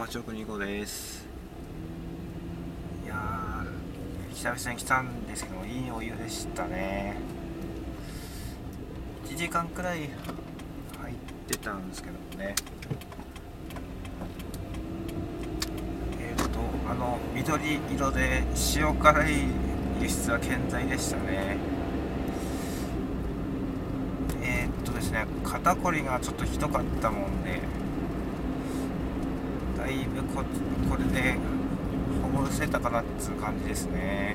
8625です。いやー、久々に来たんですけども、いいお湯でしたね。1時間くらい入ってたんですけどもね。緑色で塩辛い輸出は健在でしたね。ですね、肩こりがちょっとひどかったもんで、だいぶこれでほぐせたかなっつう感じですね。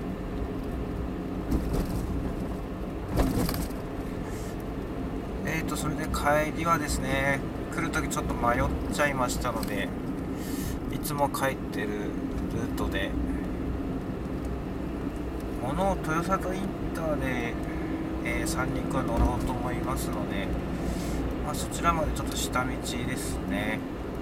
それで帰りはですね、来るときちょっと迷っちゃいましたので、いつも帰ってるルートで豊里インターで、三陸は乗ろうと思いますので、そちらまでちょっと下道ですね。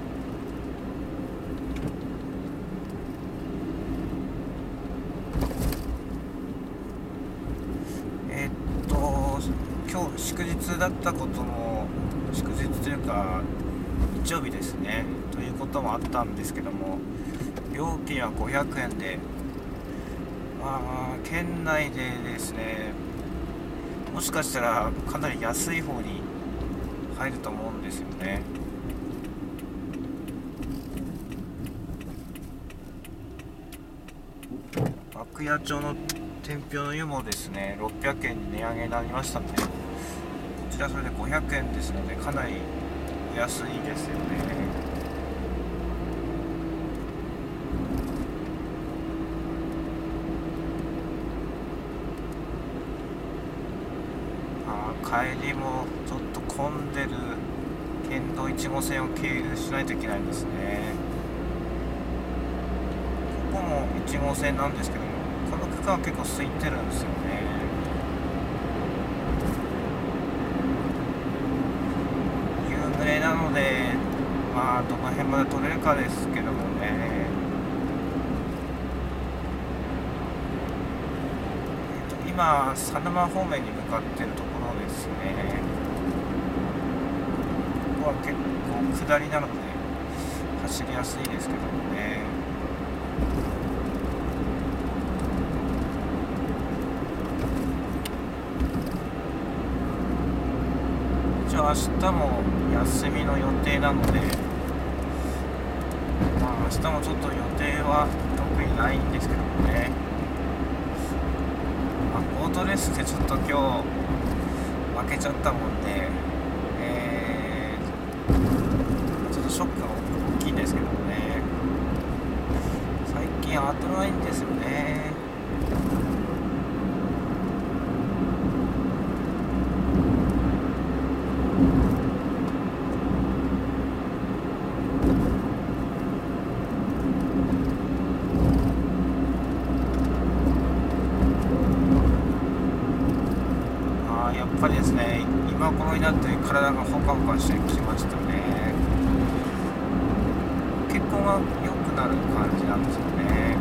今日祝日だったことも、祝日というか日曜日ですねということもあったんですけども、料金は500円で、県内でですね、もしかしたらかなり安い方に入ると思うんですよね。涌谷町の天平の湯もですね、600円に値上げになりましたので、こちらそれで500円ですので、かなり安いですよね。帰りもちょっと混んでる県道1号線を経由しないといけないんですね。ここも1号線なんですけども、この区間は結構空いてるんですよね。夕暮れなので、どの辺まで取れるかですけどもね。今、佐沼方面に向かっているところですね。ここは結構下りなので走りやすいですけどもね。一応明日も休みの予定なので、明日もちょっと予定は特にないんですけどもね。オートレースでちょっと今日負けちゃったもんで、ちょっとショックが大きいんですけどもね。最近当たらないんですよね。やっぱりですね、今頃になって体がホカホカしてきましたね。血行が良くなる感じなんですよね。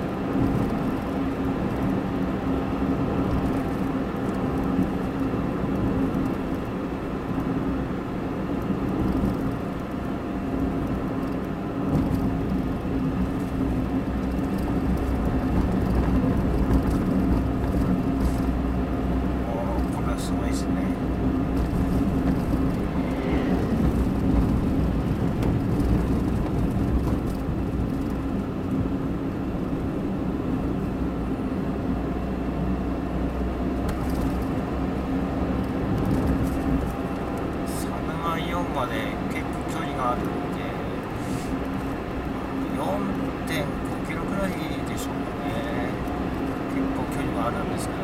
すごいですね。佐沼4まで結構距離があるんで、4.5 キロくらいでしょうかね。結構距離があるんですけど、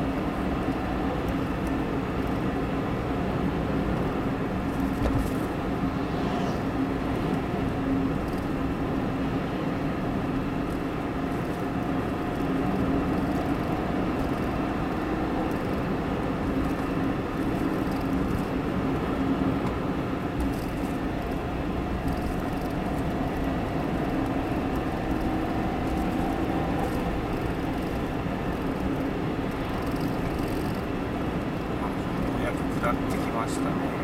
下ってきましたね。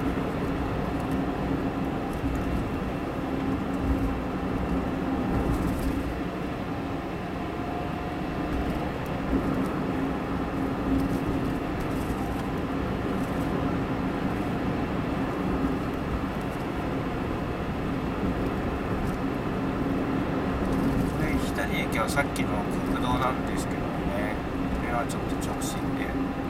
はさっきの国道なんですけどね、これはちょっと直進で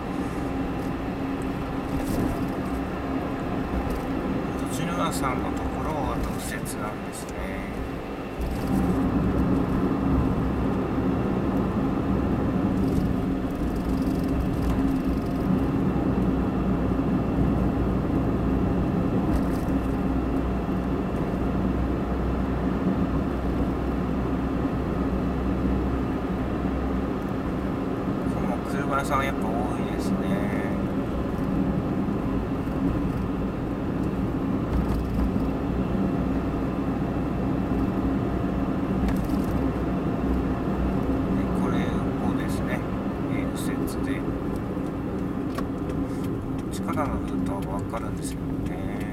栃沼さんのところは特設なんですね。車屋さんやっぱ多いですね。これをですね、右折でこっちからのルートは分かるんですけどね。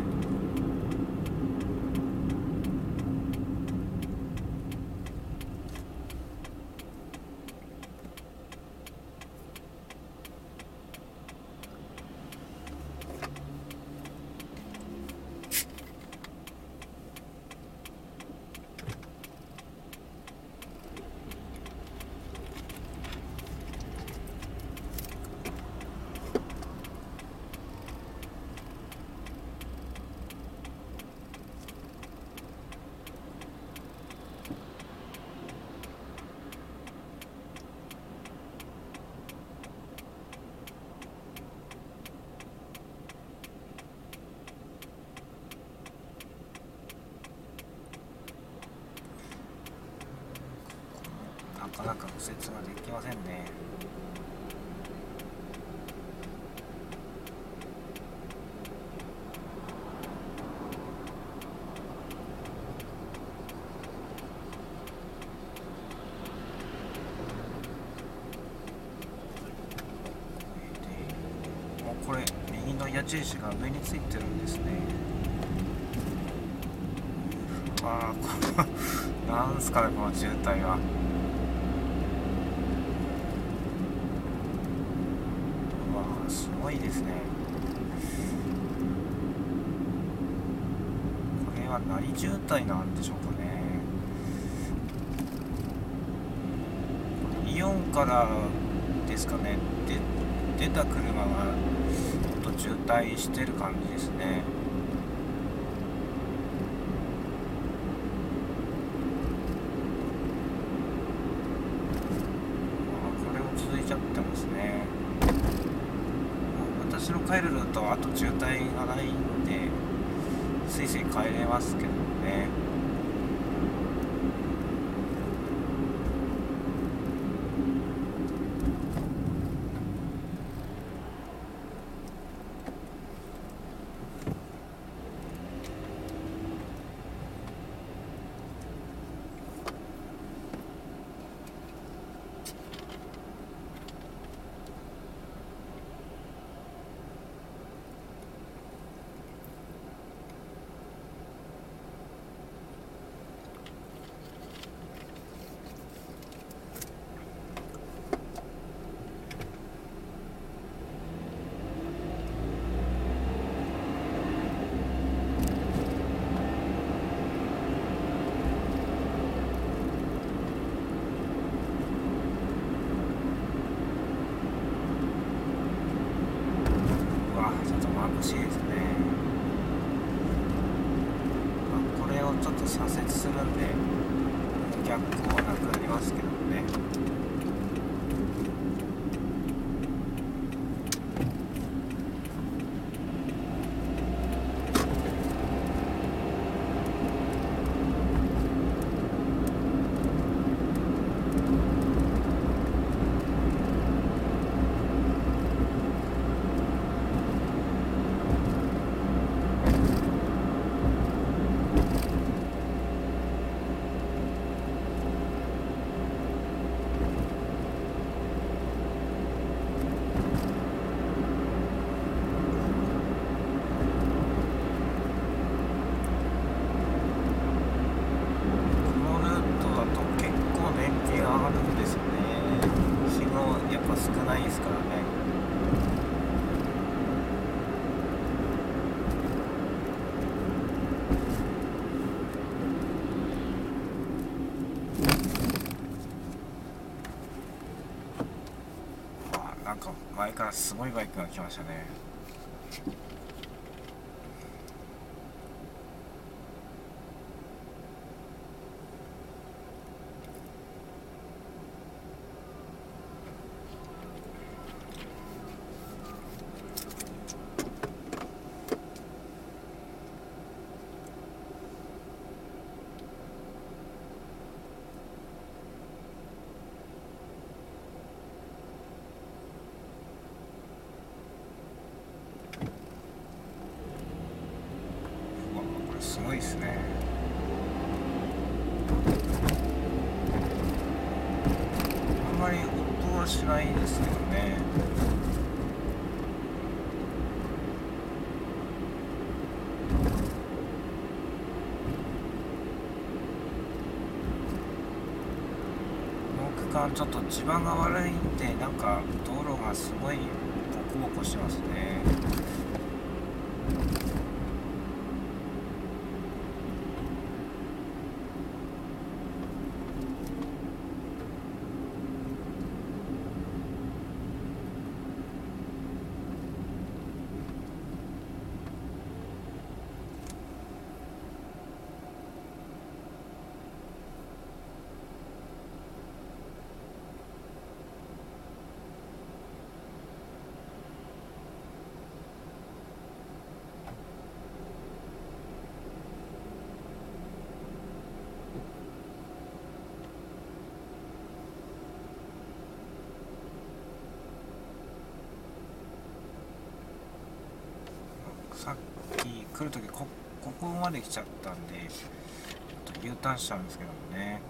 なかなか右折ができませんね。これ右の矢印が上についてるんですね。ああ、なんすかねこの渋滞は。うわー、すごいですね。これは何渋滞なんでしょうかね。イオンからですかね。出た車がちょっと渋滞してる感じですね。これも続いちゃってますね。私の帰るルートはあと渋滞がないんでスイスイ帰れますけどね。ちょっと眩しいですね。これをちょっと左折するんで逆光はなくなりますけどね。 か前からすごいバイクが来ましたね。すごいですね。あんまり音はしないですけどね。この区間ちょっと地盤が悪いんで、なんか道路がすごいボコボコしてますね。さっき来るときここまで来ちゃったんでちょっと U ターンしちゃうんですけどもね。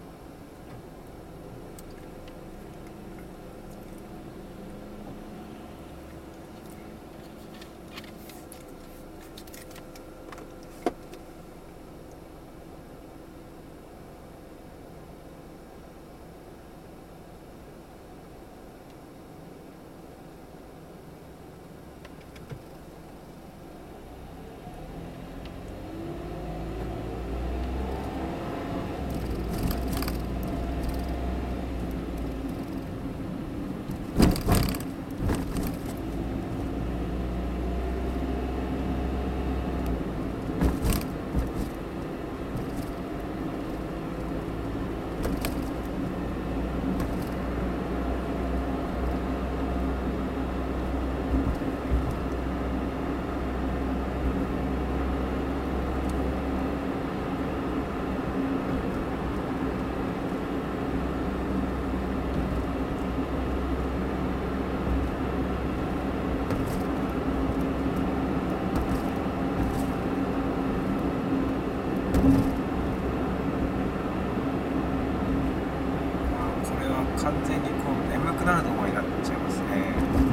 完全にこう眠くなるところになっちゃいますね。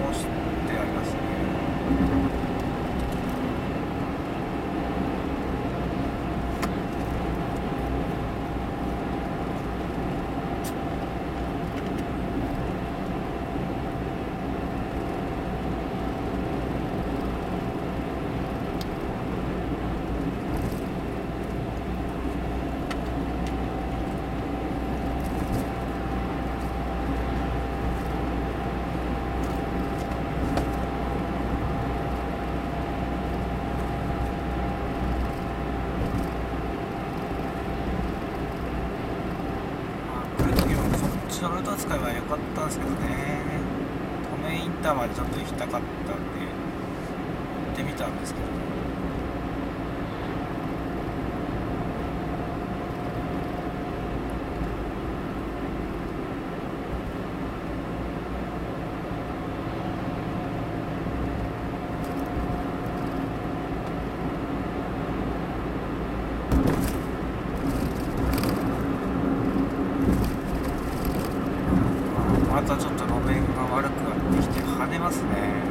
直してありますね。ルート使えばよかったんですけどね。登米インターまでちょっと行きたかったんで行ってみたんですけど、またちょっと路面が悪くなってきて跳ねますね。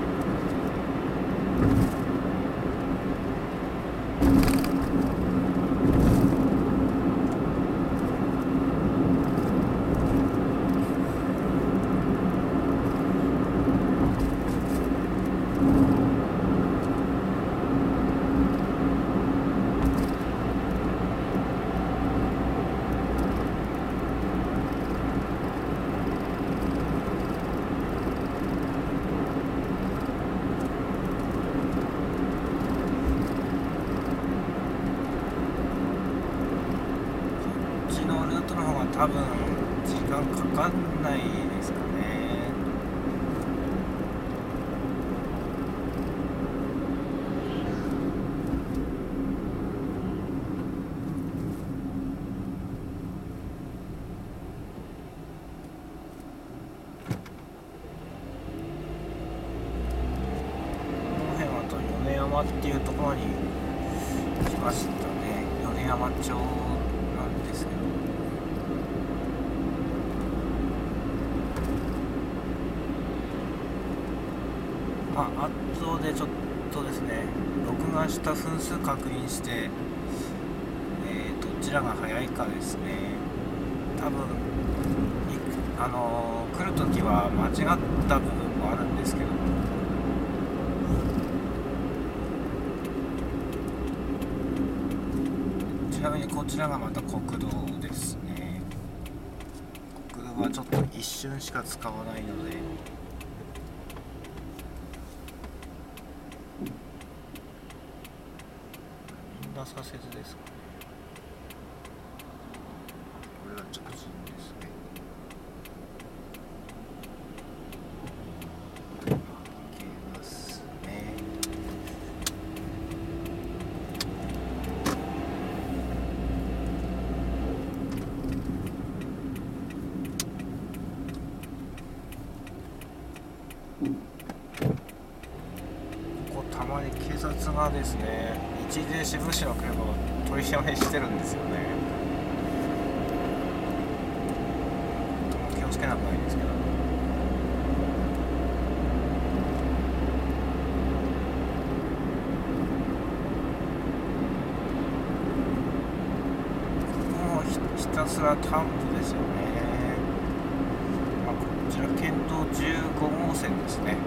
多分時間かかんないですかね。この辺はと米山っていうところに来ましたね。米山町なんですけど、後でちょっとですね、録画した分数確認して、どちらが早いかですね。多分来るときは間違った部分もあるんですけど、ちなみにこちらがまた国道ですね。国道はちょっと一瞬しか使わないので、左折ですかね。これは直進ですね。行けますね。ここたまに警察がですね、一時停止無視の車を取り締まりしてるんですよね。とても気をつけなくないんですけど、もうひたすら田んぼですよね。こちら県道15号線ですね。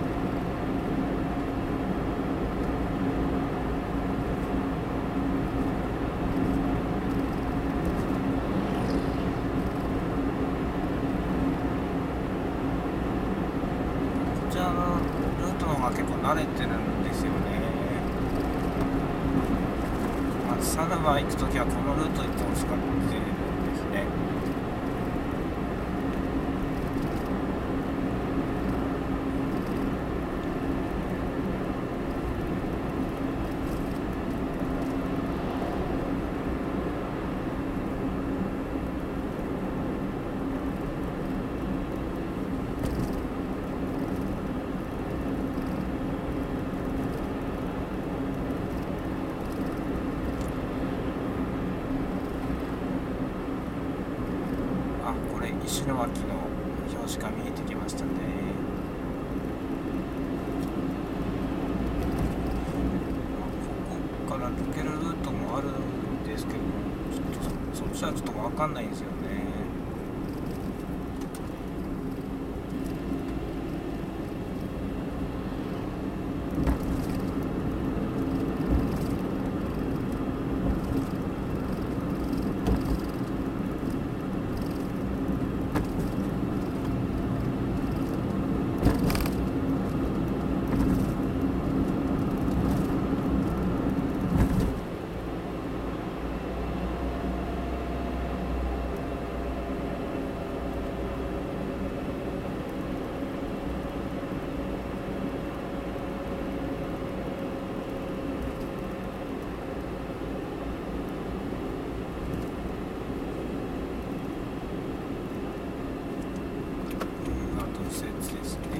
こちらのルートの方が結構慣れてるんですよね。佐沼行くときはこのルートいつも使ってるんですね。石巻の標識が見えてきましたね。 かんないんですよね。ですね。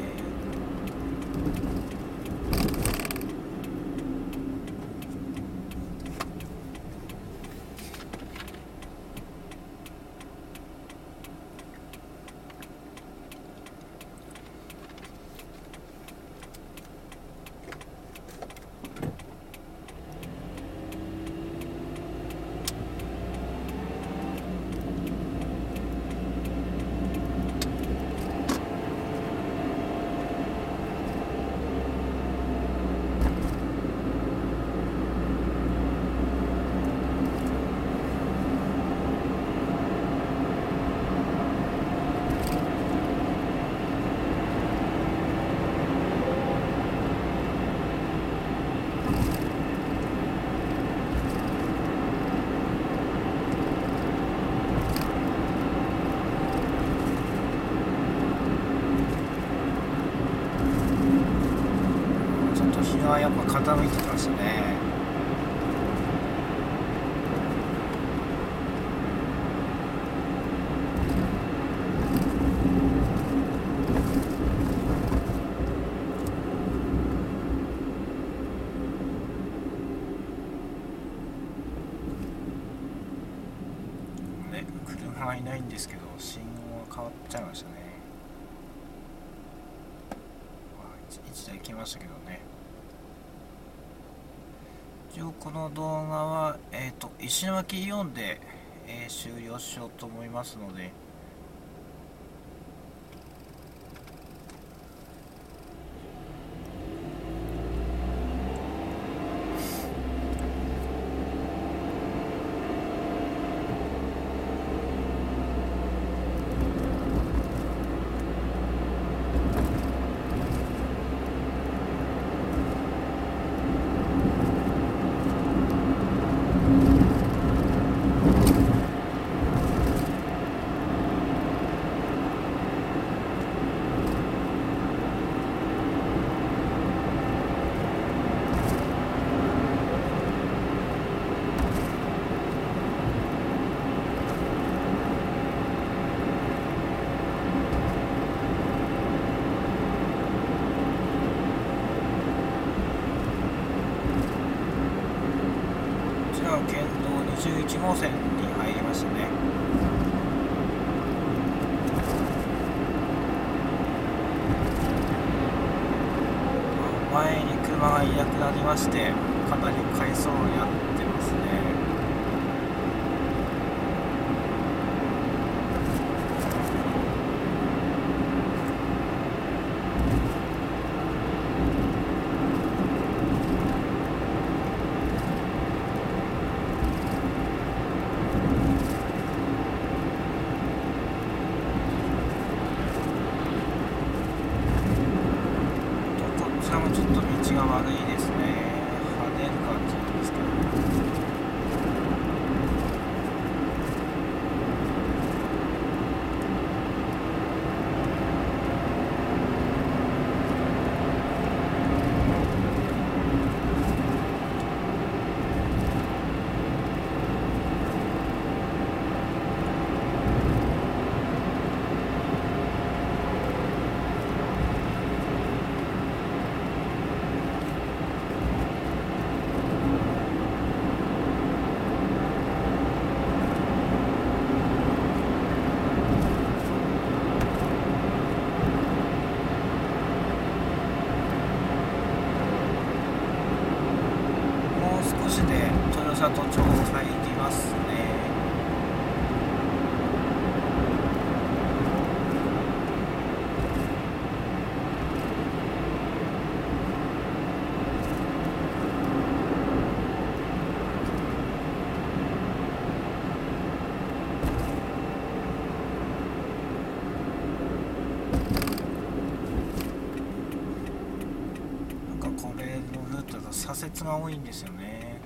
やっぱ傾いてますね。ね、車はいないんですけど信号が変わっちゃいましたね。1台来ましたけどね。一応この動画は、石巻イオンで、終了しようと思いますので、県道21号線に入りましたね。前に車がいなくなりまして、かなり回送になってますね。ちょっと道が悪いですね。跳ねる感じなんですけど。少しで豊里町入りますね。 これのルートだと左折が多いんですよね。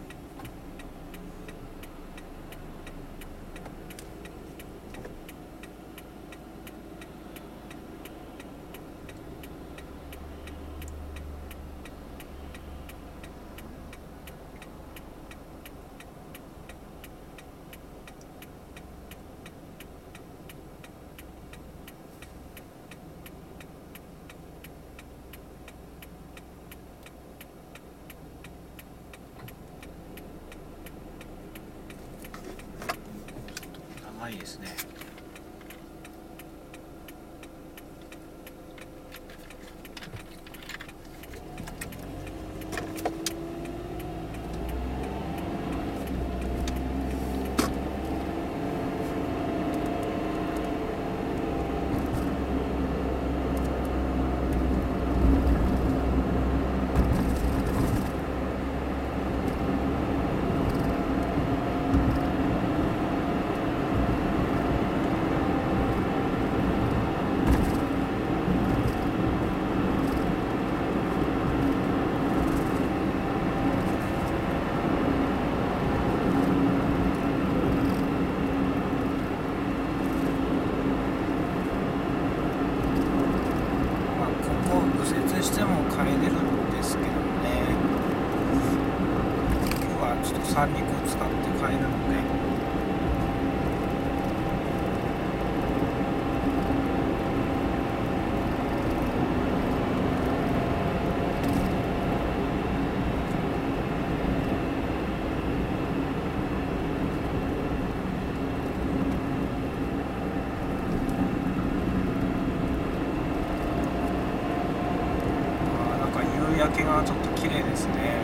長いですね。しても帰れるんですけどね。今日はちょっと三陸を使って帰るので、夕焼けがちょっと綺麗ですね。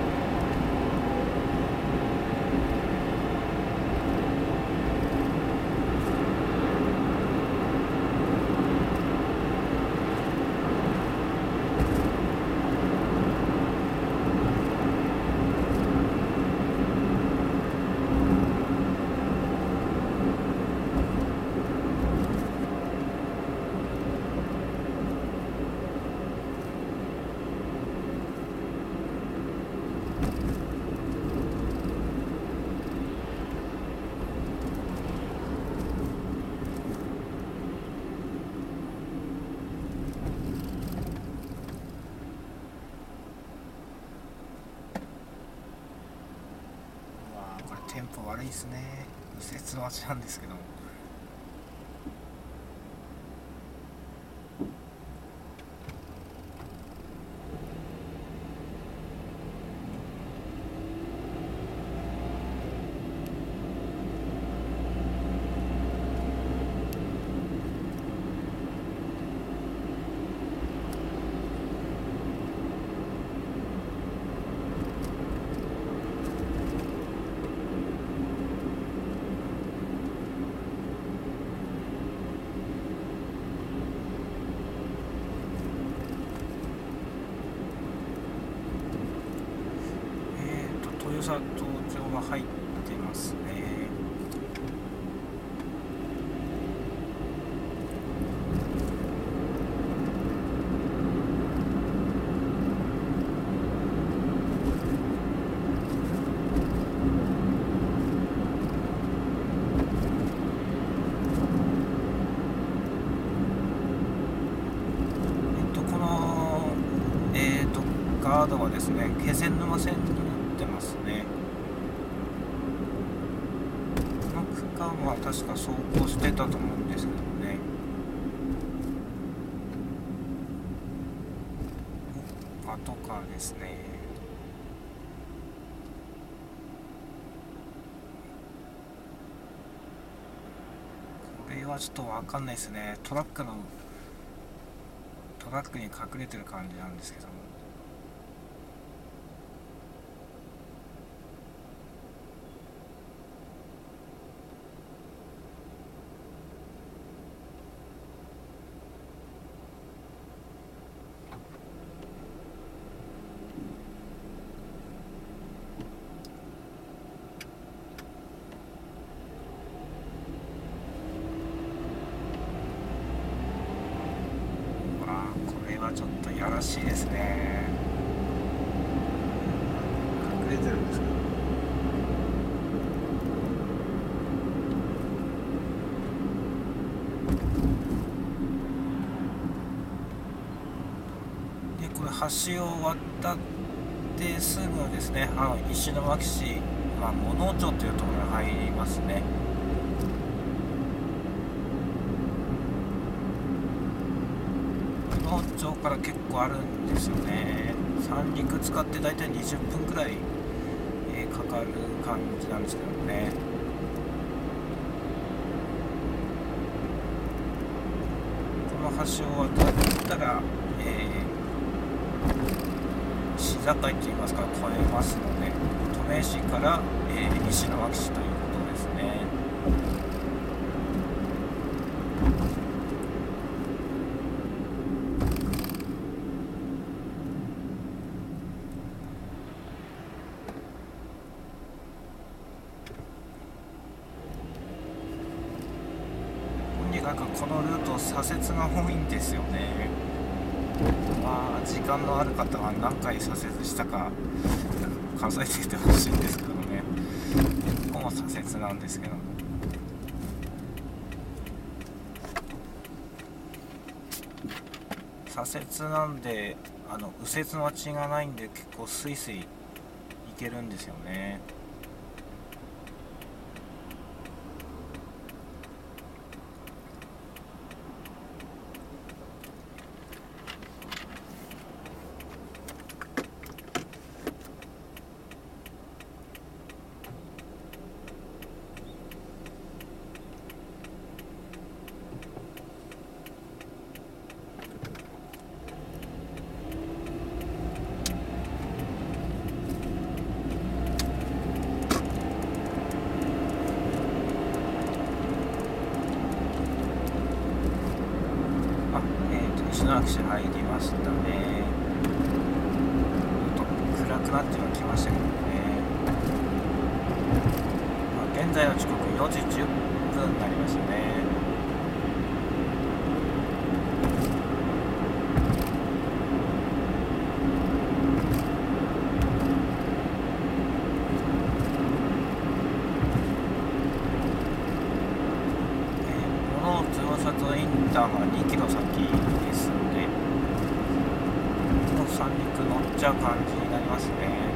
テンポ悪いですね。右折待ちなんですけども。豊佐東町が入ってますね。このガードはですね、気仙沼線になってますね。この区間は確か走行してたと思うんですけどね。パトカーですね。これはちょっと分かんないですね。トラックに隠れてる感じなんですけども。ちょっとやらしいですね。 出てるんですけど、でこれ橋を渡ってすぐですね、石巻市、物町というところに入りますね。物町から結構あるんですよね。三陸使ってだいたい20分くらい、かかる感じなんですけどね。この橋を渡ったら、市境といいますか越えますので、登米市から、石巻市ということですね。とにかくこのルート左折が多いんですよね。時間のある方は何回左折したか数えてきてほしいんですけどね。結構左折なんですけども、左折なんで右折待ちがないんで結構スイスイ行けるんですよね。石巻市入りましたね。ちょっと暗くなってはきましたけどね。現在の時刻4時10分になりましたね。物豊里インターが2キロ先ですので、三陸乗っちゃう感じになりますね。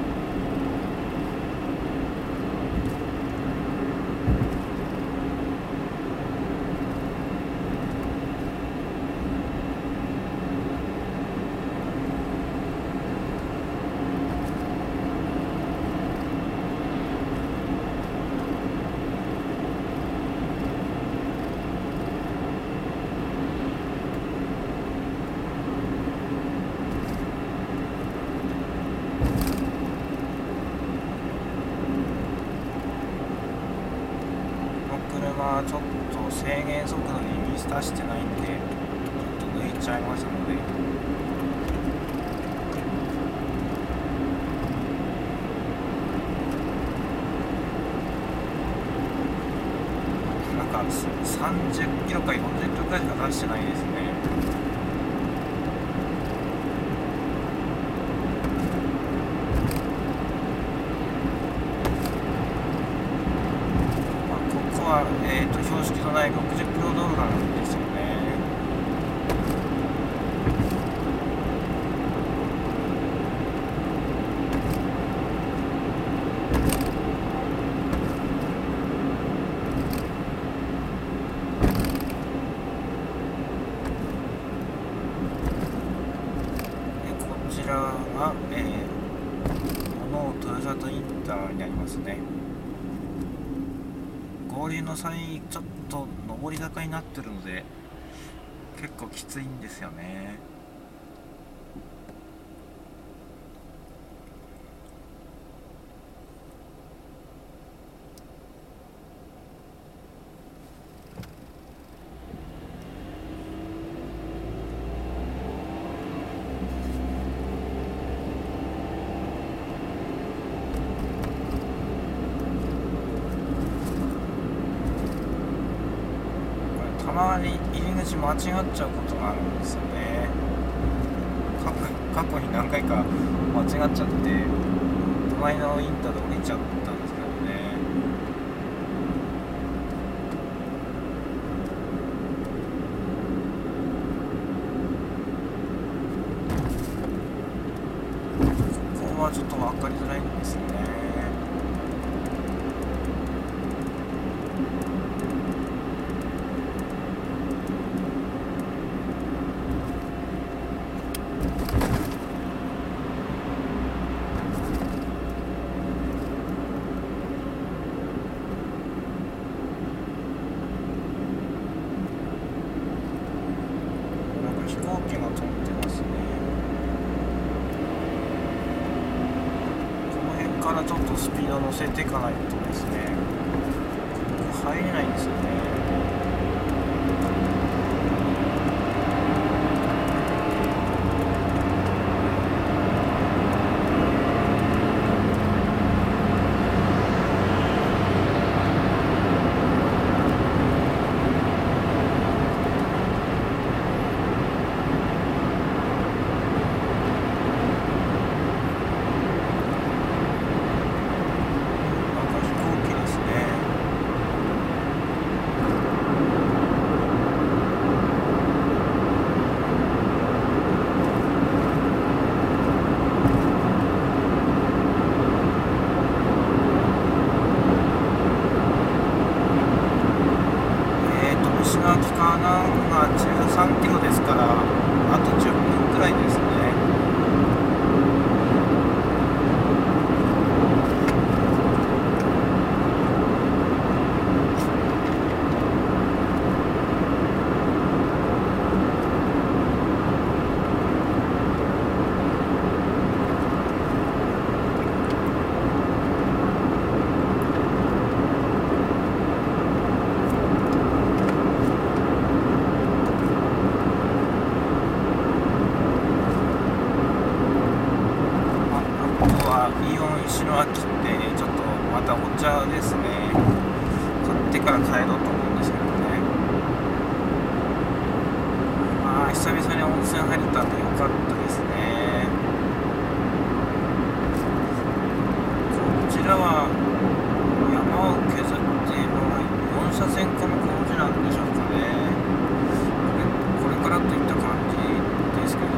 ちょっと制限速度に見出してないんで、ちょっと抜いちゃいましたので、なんか30キロか40キロくらいしか出してないですね。標識のない60キロ道路なんですよね。こちらが、豊里インターになりますね。合流の際ちょっと上り坂になってるので結構きついんですよね。たまに入り口間違っちゃうことがあるんですよね。過去に何回か間違っちゃって、 前のインターで降りちゃったんですけどね。ここはちょっと分かりづらいんですよね。飛行機が飛んでますね。この辺からちょっとスピード乗せていかないとですね、入れないんですよね。石垣かなんが13キロですから、あと10分くらいですね。イオン石巻ってちょっとまたお茶ですね、買ってから帰ろうと思うんですけどね。久々に温泉入れたんでよかったですね。こちらは山を削って4車線化の工事なんでしょうかね。これからといった感じですけど、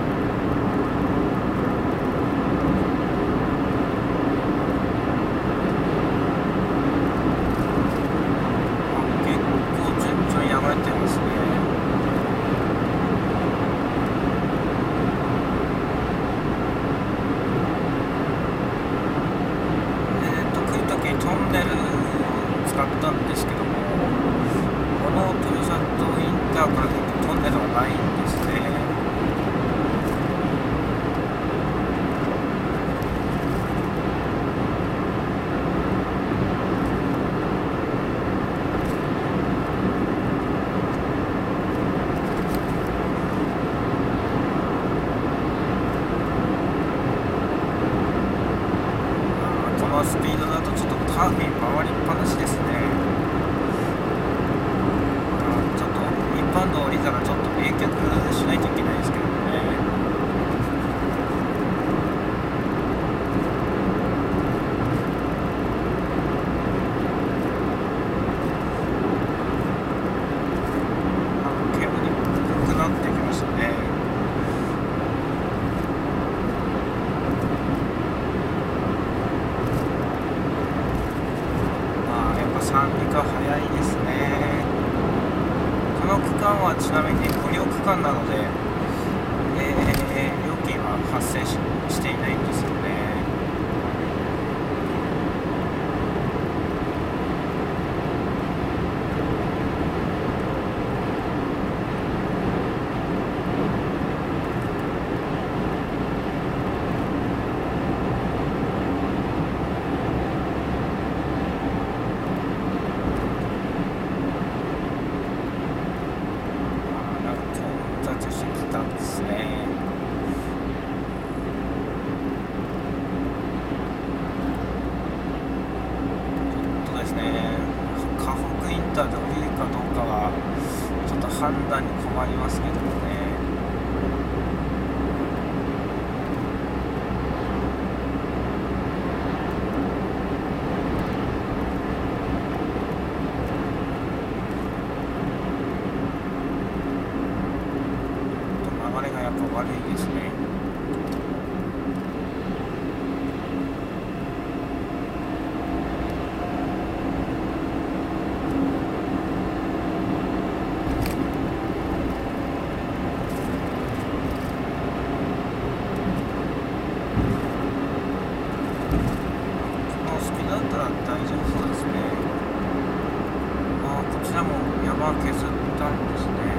トンネル使ったんですけども、この豊里インターから出てトンネルはないんですね。このスピードだとちょっとタービン回りっぱなしですね。ちょっと一般道降りたらちょっと冷却しないといけないですけどね。煙っぽくなってきましたね。管理が早いですね。この区間はちなみに無料区間なので、料金は発生していないんですよね。してきたんですね。 は削ったんですね。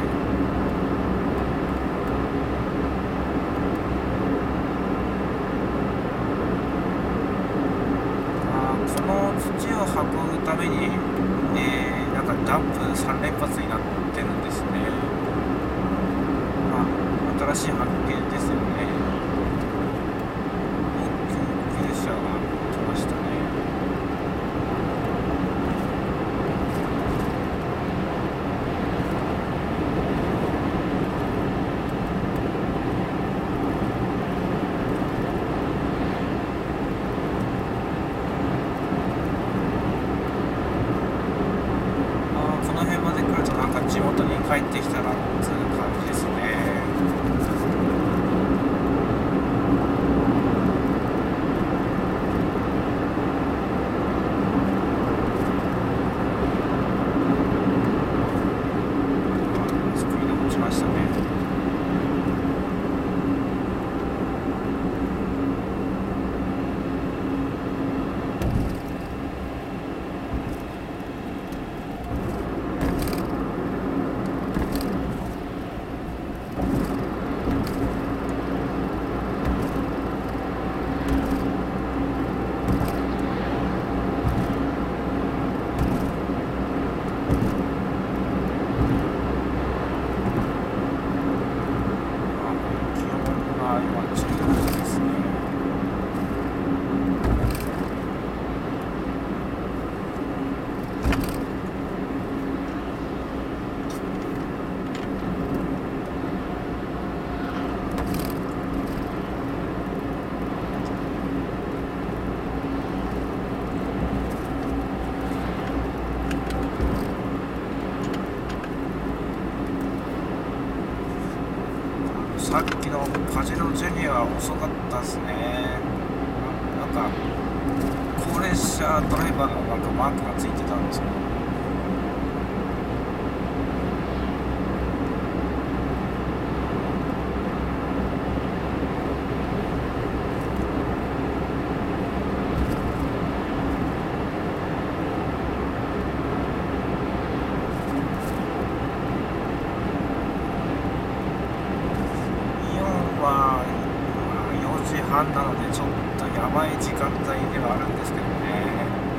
この土を運ぶために、なんかダンプ3連発になってるんですね。新しい発見ですよね。救急車が来ましたね。この辺まで来るとなんか地元に帰ってきたなっていう感じですね。スピード落ちましたね。さっきのカジノジュニアは遅かったですね。なんか高齢者ドライバーのなんかマークがついてたんですけど、4時半なのでちょっとやばい時間帯ではあるんですけどね。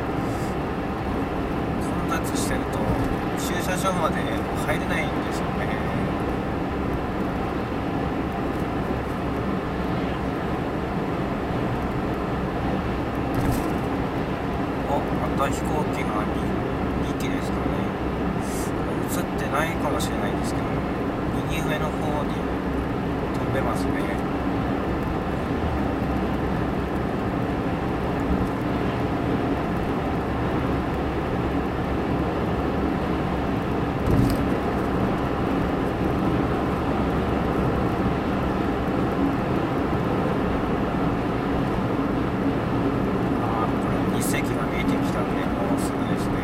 混雑してると駐車場まで入れないんですよね。また飛行機が 2機ですかね。映ってないかもしれないんですけど、右上の方に飛んでますね。席が見えてきたんで、もうすぐですね。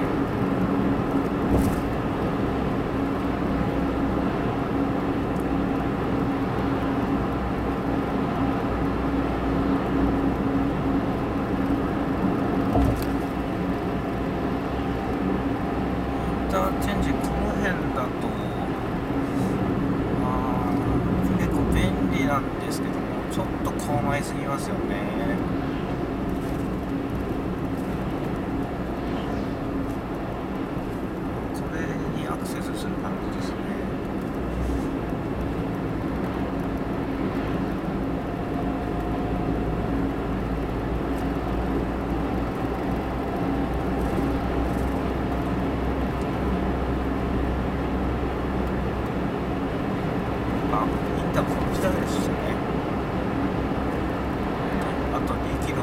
インターチェンジ、この辺だと結構便利なんですけども、ちょっと勾配すぎますよね。アクセスする感じですね。インターこっちだけですね。あと2キロ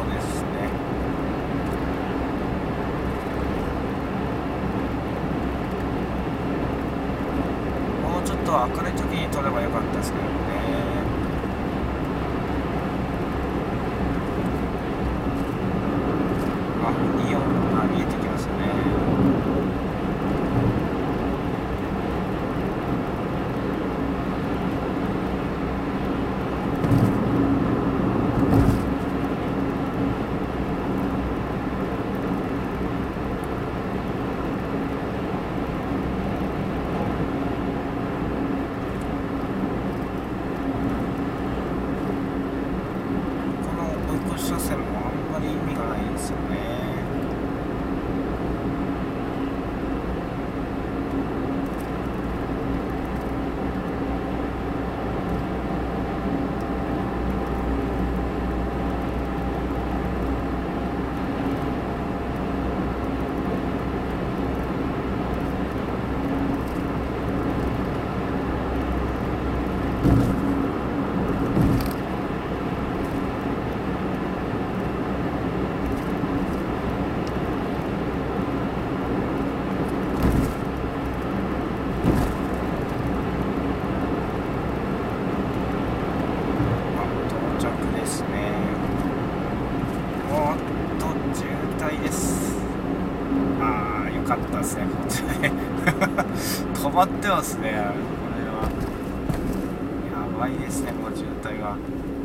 車線もあんまり意味がないんですよね。止まってますね。これはやばいですね。もう渋滞が。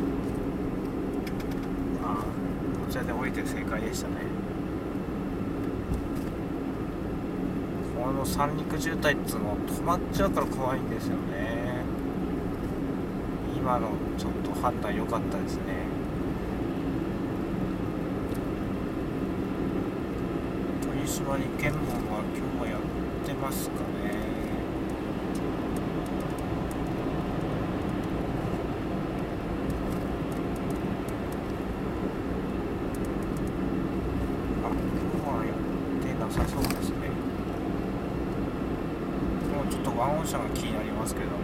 こちらで降りて正解でしたね。この三陸渋滞っつうの止まっちゃうから怖いんですよね。今のちょっと判断良かったですね。取締り検問は今日はやってますかね。なさそうですね。もうちょっとワンオン車が気になりますけど、こ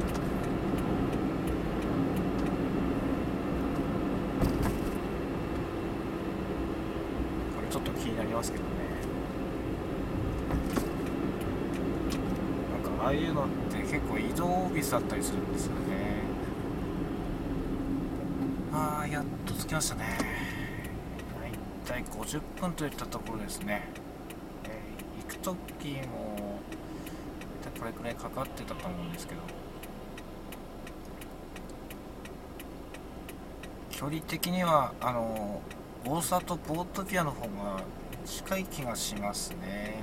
れちょっと気になりますけどね。なんかああいうのって結構移動オフィスだったりするんですよね。やっと着きましたね。だいたい50分といったところですね。行く時もこれくらいかかってたと思うんですけど、距離的には大里ボートピアの方が近い気がしますね。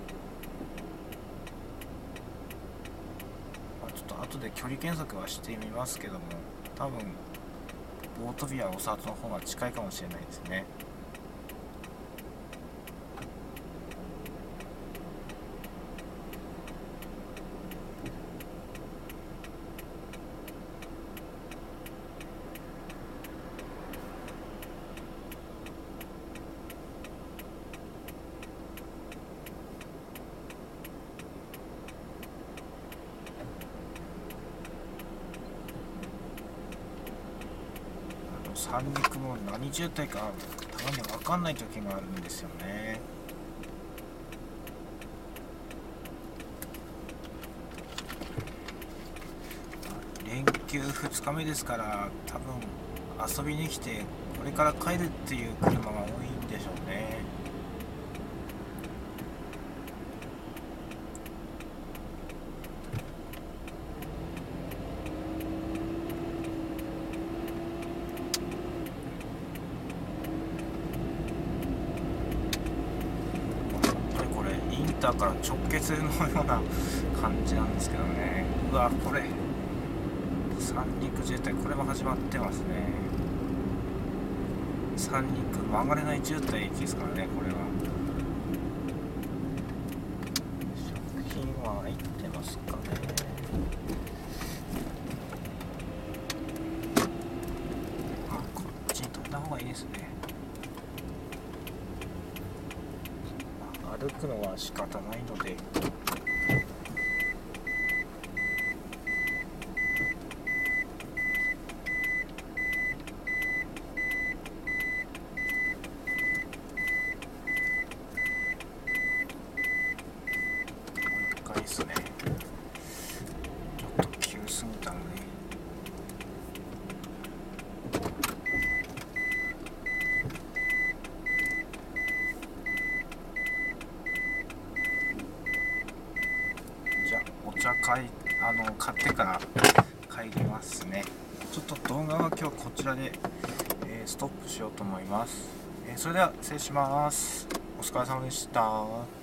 ちょっと後で距離検索はしてみますけども、多分ボートピア大里の方が近いかもしれないですね。三陸も何渋滞かたまに分かんない時があるんですよね。連休2日目ですから、多分遊びに来てこれから帰るっていう車が多いんでしょうね。だから直結のような感じなんですけどね。うわ、これ三陸渋滞、これも始まってますね。三陸曲がれない渋滞駅ですからね。これは食品は入ってますかね。こっちに飛んだ方がいいですね。歩くのは仕方ないので、もう一回ですね。ちょっと急すぎたので、買ってから帰りますね。ちょっと動画は今日こちらで、ストップしようと思います。それでは失礼します。お疲れ様でした。